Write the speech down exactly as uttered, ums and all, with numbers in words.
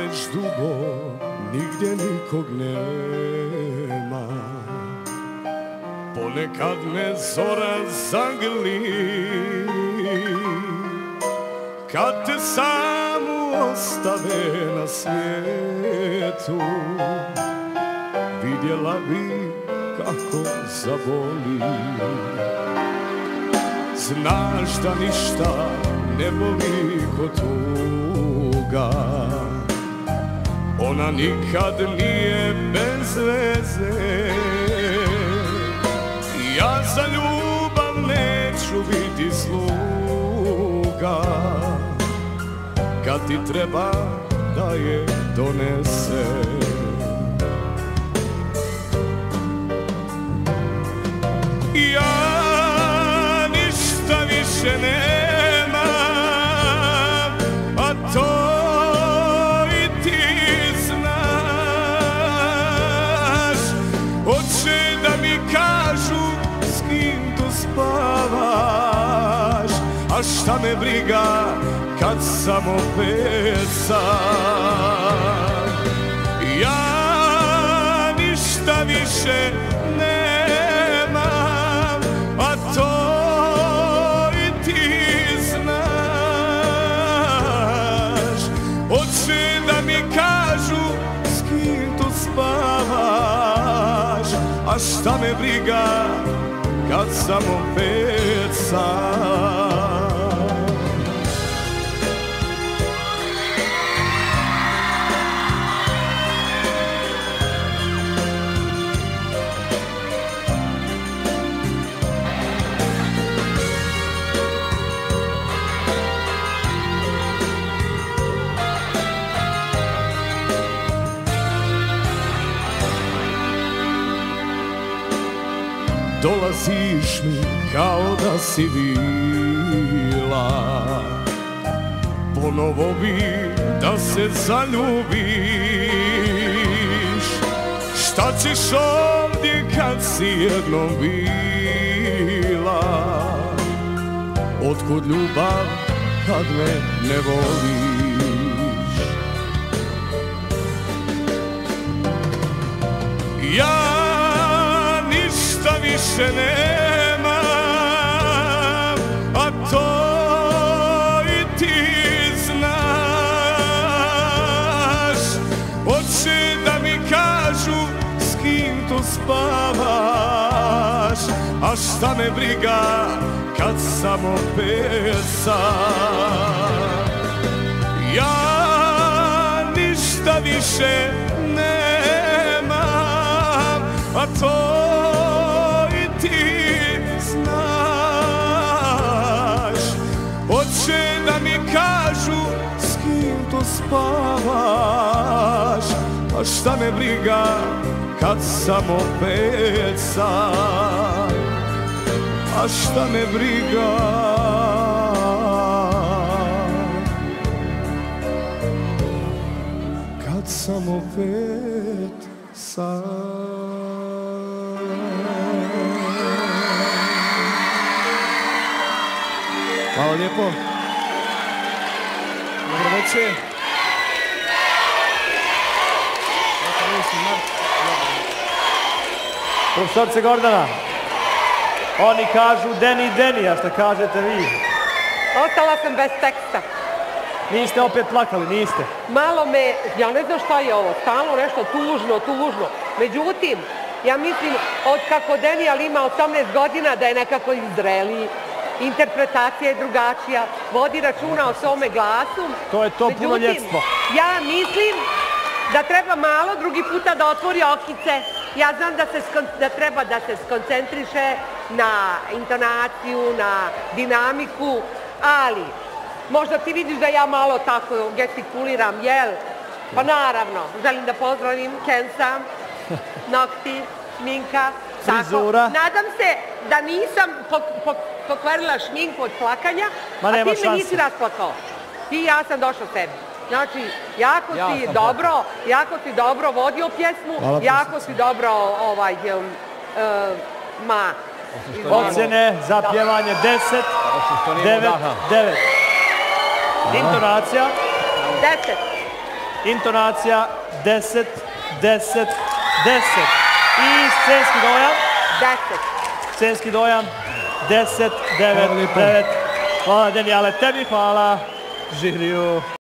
već dugo nigdje nikog nema. Ponekad me zora zagrli, kad te samu ostave na svijetu, vidjela bi kako zaboli. Znaš da ništa ne boli ko tuga, ona nikad nije bez veze. Ja za ljubav neću biti sluga, kad ti treba da je donese. Ja ništa više nemam, a to i ti znaš. Hoće da mi kažu s kim tu spavaš, a šta me briga kad sam opet sam. Ja ništa više nemam, a to i ti znaš. Hoće da mi kažu s kim tu spavaš, a šta me briga kad sam opet sam. Dolaziš mi kao da si vila, ponovo bi da se zaljubiš. Šta ćeš ovdje kad si jednom bila? Otkud ljubav kad me ne voliš? Ja ništa više nemam, a to i ti znaš. Hoće da mi kažu s kim tu spavaš, a šta me briga kad sam opet sam. Ja ništa više nemam, a to i ti znaš. Hoće da mi kažu s kim tu spavaš, a šta me briga kad sam opet sam. A šta me briga kad sam opet sam. Hvala lijepo. Dobro večer. Profesorce Gordana, oni kažu Deni, Deni, a šta kažete vi? Ostala sam bez teksta. Niste opet plakali, niste? Malo me, ja ne znam šta je ovo, stalno nešto tužno, tužno. Međutim, ja mislim, od kako Denijal ima osamnaest godina da je nekako izreliji, interpretacija je drugačija, vodi računa o svome glasu. To je to punoljetstvo. Ja mislim da treba malo drugi puta da otvori okice. Ja znam da, se, da treba da se skoncentriše na intonaciju, na dinamiku, ali možda ti vidiš da ja malo tako gestikuliram, jel? Pa naravno, želim da pozdravim Kensa, nokti, šminka, frizura. Nadam se da nisam pok, pok, pokvarila šminku od plakanja, Ma, a ti me šanse. nisi rasplakao. Ti i ja sam došla sebi. Znači, jako ja si dobro, plakao. jako si dobro vodio pjesmu, Hvala, jako si dobro ovaj, um, uh, ma... Ocjene za pjevanje deset, devet, devet. Intonacija? deset. Intonacija deset, deset, deset. I scenski dojam. Deset. Scenski dojam deset, devet, devet. Hvala Deni, ale tebi hvala žiriju.